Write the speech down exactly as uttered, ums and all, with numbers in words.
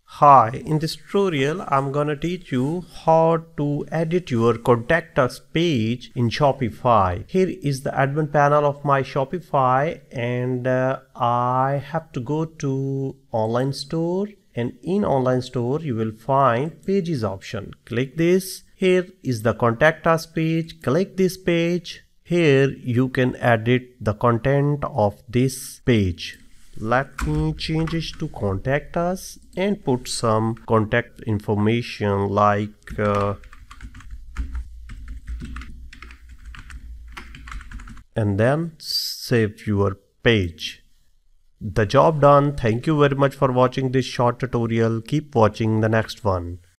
Hi, in this tutorial I'm gonna teach you how to edit your contact us page in Shopify. Here is the admin panel of my Shopify, and uh, I have to go to online store, and in online store you will find pages option. Click this. Here is the contact us page. Click this page. Here you can edit the content of this page. Let me change it to contact us and put some contact information like uh, and then save your page. The job done. Thank you very much for watching this short tutorial. Keep watching the next one.